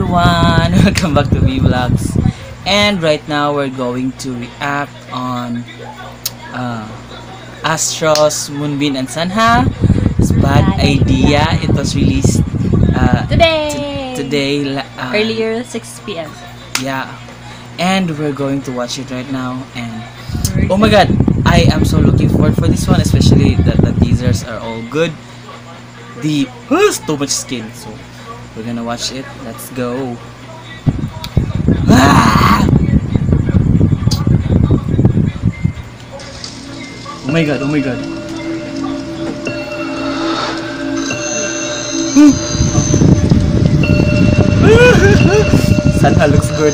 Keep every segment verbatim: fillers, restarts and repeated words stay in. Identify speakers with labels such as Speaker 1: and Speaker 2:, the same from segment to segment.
Speaker 1: everyone, welcome back to V Vlogs. And right now we're going to react on uh, Astro's Moonbin and Sanha. It's Bad Idea. It was released uh,
Speaker 2: today.
Speaker 1: Today, uh,
Speaker 2: earlier six P M
Speaker 1: Yeah, and we're going to watch it right now. And oh my God, I am so looking forward for this one, especially that the teasers are all good. The uh, so much skin, so we're gonna watch it. Let's go. Ah! Oh my God! Oh my God! Sanha looks good.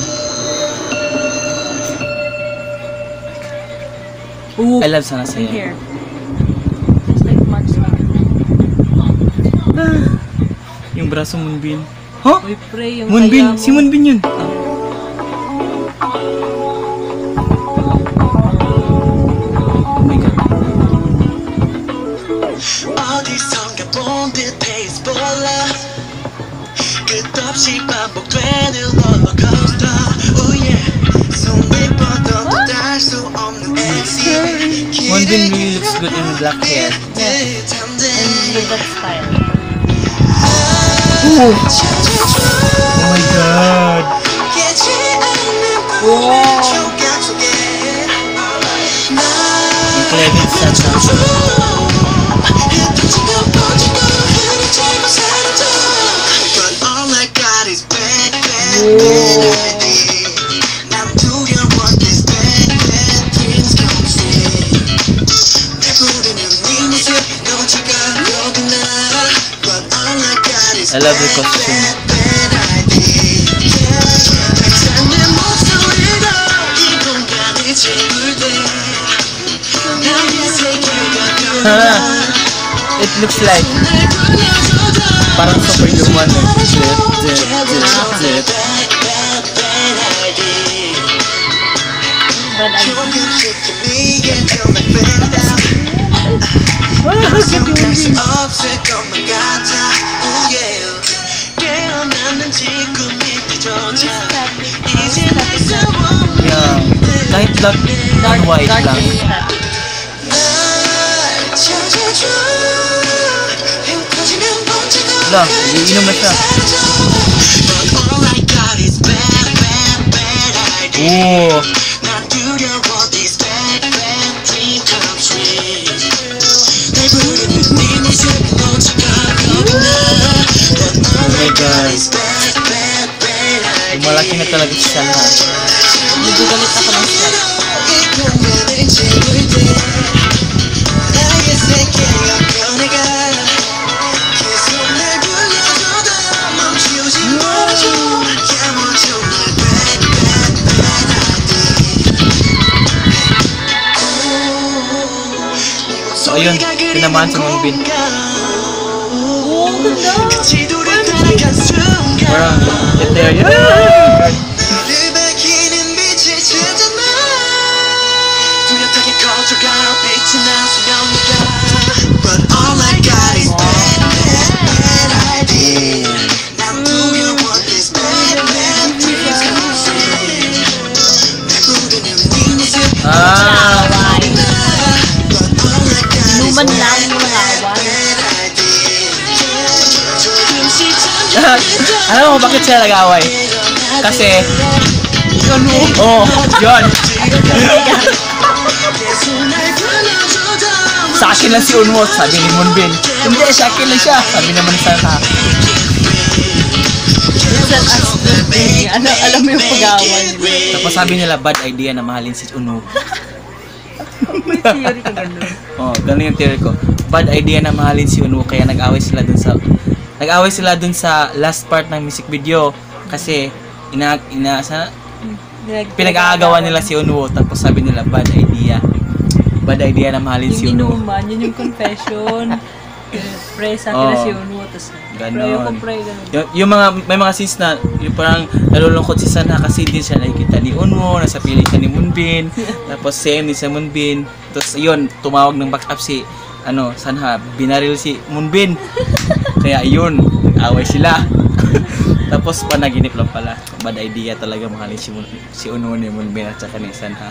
Speaker 2: Ooh,
Speaker 1: I love Sanha saying.
Speaker 2: here. Just like Mark's
Speaker 1: Ah, yung braso Moonbin. Huh?
Speaker 2: We pray yung
Speaker 1: Moonbin,
Speaker 2: kaya mo.
Speaker 1: si Moonbin yun. Oh my God.
Speaker 3: 어디선가 본 듯 페이스볼라 끝없이 반복되는 롤러코스터 Oh yeah 손을 뻗어도 닿을 수 없는 엑시
Speaker 1: Moonbin really looks good in black hair.
Speaker 2: Yes. And with that style.
Speaker 1: Oh, oh my God. Yung clever Sanha.
Speaker 3: But all I got is bad, bad, bad ideas. 난 두려워 these bad, bad dreams come true. 내 부르는 네 모습 너지가 여기 나. But all I got is
Speaker 1: I love the costume.
Speaker 3: bad, bad ideas. 내 목소리로 이 공간을 채울 때 나의 세계가 변해.
Speaker 1: It looks like parang Superhuman. Zip, zip, zip, zip.
Speaker 2: Bad idea.
Speaker 1: Yeah, kahit black and white
Speaker 2: Dark
Speaker 1: lang.
Speaker 2: is happy.
Speaker 1: Wala, iinom na siya. Oh, oh my God. Malaki na talaga si Sanha.
Speaker 2: Medyo galit ako ng style.
Speaker 1: So ayun, tinamaan sa Moonbin.
Speaker 2: Oh, ganda!
Speaker 1: Parang, get there, yeah!
Speaker 3: But all I got is bad, bad, bad ideas. 난 두려워 these bad, bad dreams come true. 내 부르는 네 모습
Speaker 1: Ah!
Speaker 3: But all I got is
Speaker 2: Inuman lang yung mga awa.
Speaker 3: bad ideas.
Speaker 1: Alam mo bakit sila nag-away? Kasi, yun oh, yun. Sa akin lang si Unwo, sabi ni Moonbin. Hindi, sa akin lang siya, sabi naman ni Sanha.
Speaker 2: Listen, as the thing. Ano, alam mo yung pag-awan.
Speaker 1: Tapos sabi nila, bad idea na mahalin si Unwo.
Speaker 2: May theory ka gano'n.
Speaker 1: Oh, ganun yung theory ko. Bad idea na mahalin si Unwo, kaya nag-away sila dun sa nag-away sila dun sa last part ng music video kasi ina ina sa pinag-aagawan nila si Unwo, tapos sabi nila bad idea. Bad idea na mahalin si
Speaker 2: Yung
Speaker 1: Unwo.
Speaker 2: inuman, yun yung confession. Pray sa akin na
Speaker 1: Oh.
Speaker 2: si Unwo, tapos
Speaker 1: Ganon.
Speaker 2: pray ako, pray, ganon.
Speaker 1: Yung, yung mga may mga scenes na yung parang nalulungkot si Sanha kasi hindi siya nakikita ni Unwo, nasa piling siya ni Moonbin, tapos same ni sa Moonbin. Tapos yun, tumawag ng backup si ano, Sanha, binaril si Moonbin. Kaya yun, away sila. Tapos panaginip lang pala. Bad idea talaga mahalin si, si Unone Moonbin at saka ni Sanha.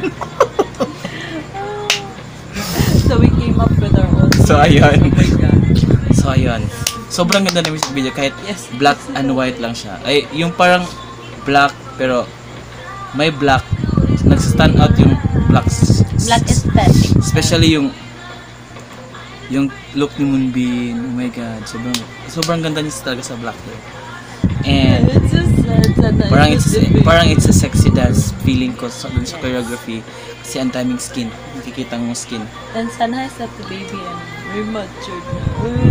Speaker 2: So we came up with our own.
Speaker 1: So, ayun.
Speaker 2: Oh my God.
Speaker 1: So ayun. Sobrang ganda ng music video kahit
Speaker 2: Yes.
Speaker 1: black and white lang siya. Ay, yung parang black pero may black. Nagsa-stand out yung black.
Speaker 2: Black aesthetic.
Speaker 1: Especially yung yung look ni Moonbin. Oh my God. Sobrang sobrang ganda niya talaga sa black there. And
Speaker 2: It's just sad that
Speaker 1: parang it's parang it's a sexy dance feeling ko sa, dun sa choreography kasi ang daming skin. Nakikita mo skin.
Speaker 2: And Sanha is not the baby and very matured na.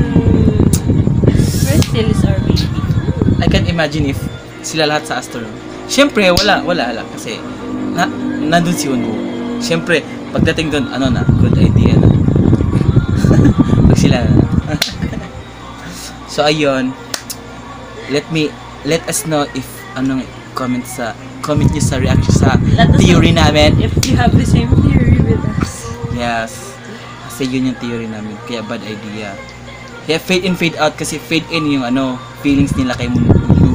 Speaker 2: Where still is our baby?
Speaker 1: I can't imagine if sila lahat sa Astro. Siyempre, wala, wala lang kasi na, nandun si Unwoo. Siyempre, pagdating doon, ano na, good idea na. Pag sila na. So, ayun. Let me, let us know if anong comment sa, comment nyo sa reaction sa
Speaker 2: Let us
Speaker 1: theory
Speaker 2: know
Speaker 1: namin.
Speaker 2: if you have the same theory with us.
Speaker 1: Yes. Kasi yun yung theory namin. Kaya bad idea. Kaya fade in, fade out. Kasi fade in yung ano, feelings nila kay Moonbin.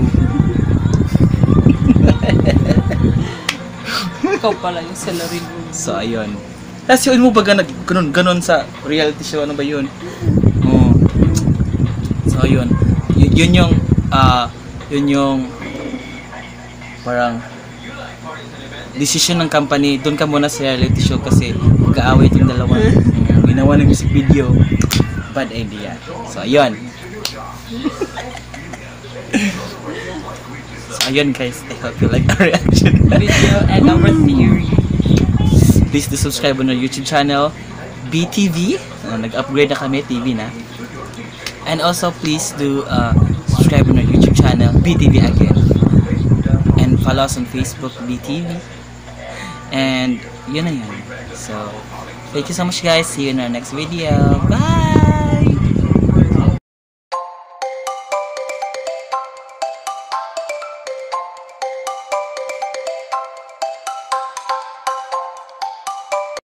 Speaker 2: Ikaw pala yung celery mo.
Speaker 1: So, ayun. Tapos yun mo ba ganun, ganun, ganun sa reality show? Ano ba yun? Oo. So, ayun. Y- yun yung, ah, yun yung parang decision ng company. Doon ka muna sa reality show kasi mag-aaway yung dalawa. Um, ginawa ng music video. Bad idea. So, ayun. So, ayun guys. I hope you like our reaction.
Speaker 2: Video and our theory.
Speaker 1: Please do subscribe on our YouTube channel, B T V. Uh, nag-upgrade na kami, T V na. And also, please do uh, subscribe on our YouTube channel, B T V again. And follow us on Facebook, B T V. And yun na yun. So, thank you so much guys. See you in our next video. Bye!